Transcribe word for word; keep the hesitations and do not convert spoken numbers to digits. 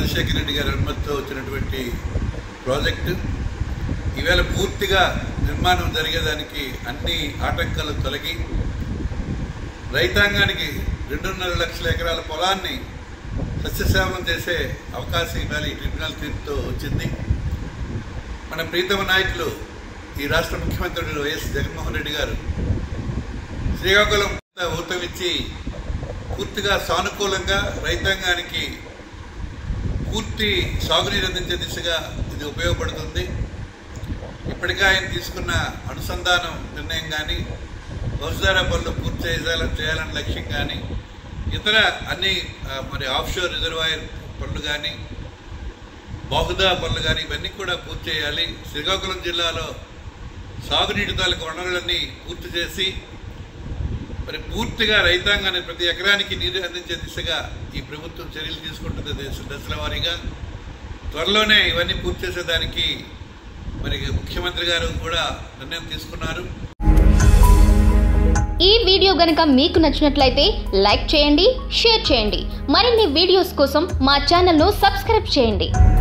రాజశేఖర రెడ్డి గారి అనుమతితో వచ్చినటువంటి ప్రాజెక్టు ఈవేళ పూర్తిగా నిర్మాణం జరిగేదానికి అన్ని ఆటంకాలు తొలగి రైతాంగానికి రెండున్నర లక్షల ఎకరాల పొలాన్ని సస్యశ్యామలం చేసే అవకాశం ఇవాళ ఈ ట్రిబ్యునల్ తీర్పుతో వచ్చింది. మన ప్రీతమ నాయకులు ఈ రాష్ట్ర ముఖ్యమంత్రి వైఎస్ జగన్మోహన్ రెడ్డి గారు శ్రీకాకుళం ఊతమిచ్చి పూర్తిగా సానుకూలంగా రైతాంగానికి పూర్తి సాగునీరు అందించే దిశగా ఇది ఉపయోగపడుతుంది. ఇప్పటికే ఆయన తీసుకున్న అనుసంధానం నిర్ణయం కానీ, బహుళార పనులు పూర్తి చేయాలని చేయాలని లక్ష్యం కానీ, ఇతర అన్ని మరి ఆఫ్షోర్ రిజర్వాయర్ పనులు కానీ, బాహుదా పనులు కానీ ఇవన్నీ కూడా పూర్తి చేయాలి. శ్రీకాకుళం జిల్లాలో సాగునీటి తాలూకు వనరులన్నీ పూర్తి చేసి మరి పూర్తిగా రైతాంగాన్ని ప్రతి ఎకరానికి నీరు అందించే దిశగా ఈ ప్రభుత్వం చర్యలు తీసుకుంటుంది దశల వారీగా. త్వరలోనే ఇవన్నీ పూర్తి చేసేదానికి మరి ముఖ్యమంత్రి గారు కూడా నిర్ణయం తీసుకున్నారు. ఈ వీడియో గనుక మీకు నచ్చినట్లయితే లైక్ చేయండి, షేర్ చేయండి. మరిన్ని వీడియోస్ కోసం మా ఛానల్ను సబ్స్క్రైబ్ చేయండి.